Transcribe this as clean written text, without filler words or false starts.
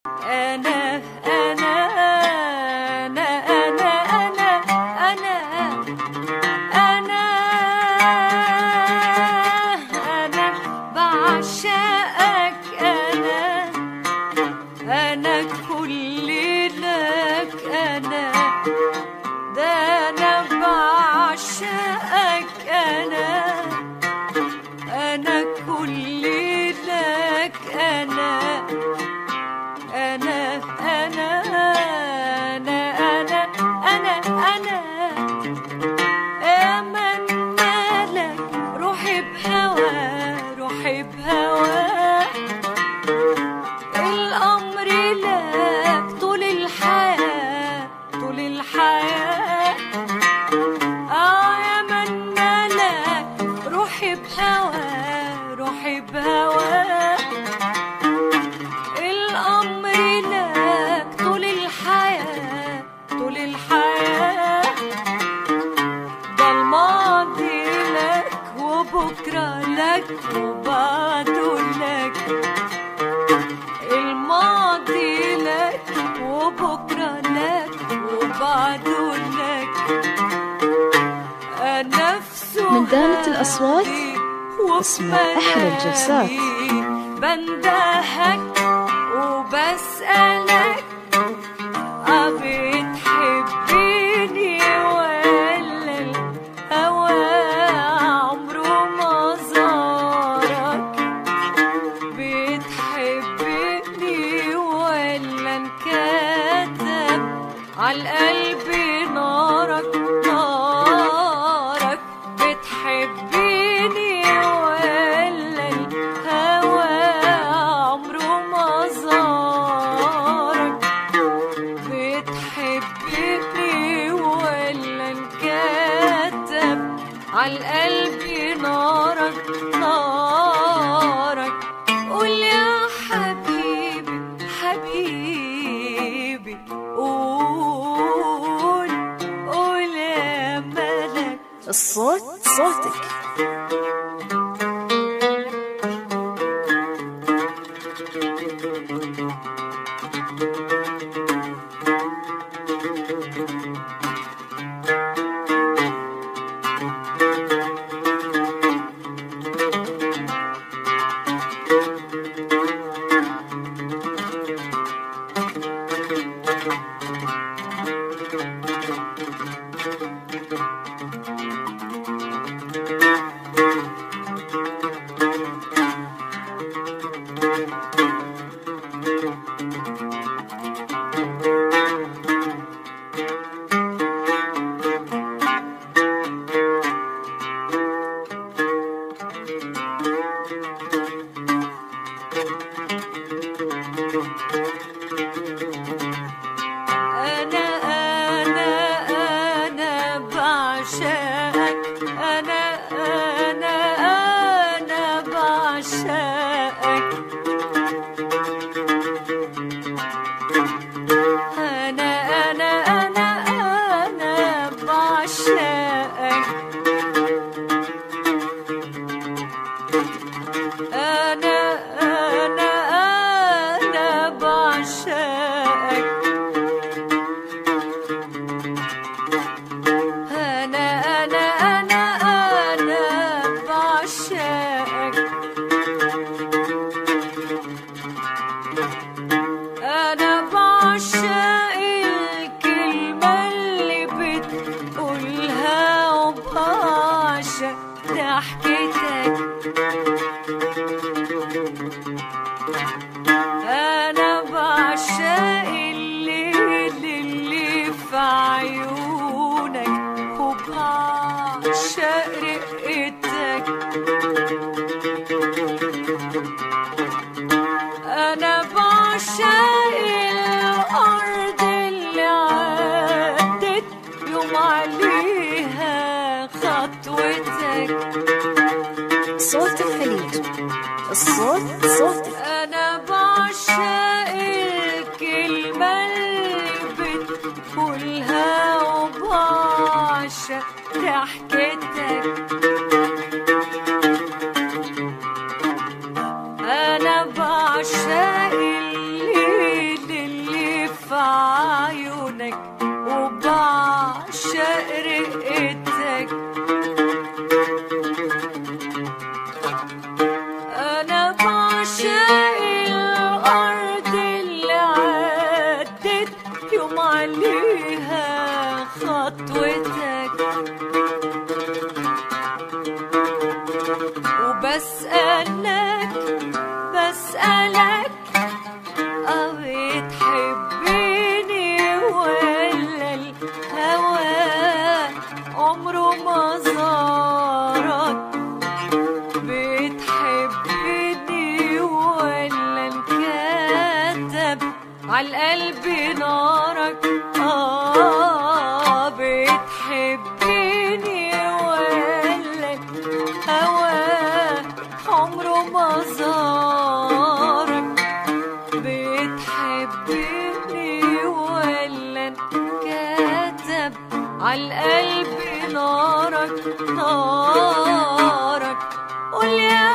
أنا أنا أنا أنا أنا أنا أنا أنا بعشقك، أنا كل لك، أنا ده أنا بعشقك، أنا كل لك، أنا أنا أنا أنا أنا أنا أنا يا من مالك روحي بهواه، روحي بهواه، الأمر لك طول الحياة، طول الحياة. يا من مالك روحي بهواه، روحي بهواه، الأمر لك طول الحياة، طول الحياة. ده الماضي لك وبكرة لك وبعده لك، الماضي لك وبكرة لك وبعده لك. من دانة الأصوات اسمع أحلى الجلسات. بندهك وبسألك بتحبيني ولا الهوى عمره ما زارك؟ بتحبيني ولا انكتب عالقلب نارك، نارك؟ بتحبيني ولا الهوى عمره ما زارك؟ بتحبني ولا انكتب عالقلب نارك، نارك؟ قول يا حبيبي، حبيبي، قول، قول يا ملك. الصوت صوتك. صوت الخليج، الصوت صوتك. أنا بعشق الكلمة اللي بتقولها وبعشق ضحكتك. أنا بعشق الليل فيها خطوتك، وبسألك بتحبيني ولا الهوى عمره ما زارك؟ بتحبني ولا انكتب عالقلب نارك؟ بتحبني ولا الهوى عمره ما زارك؟ بتحبني ولا انكتب عالقلب نارك؟ قول يا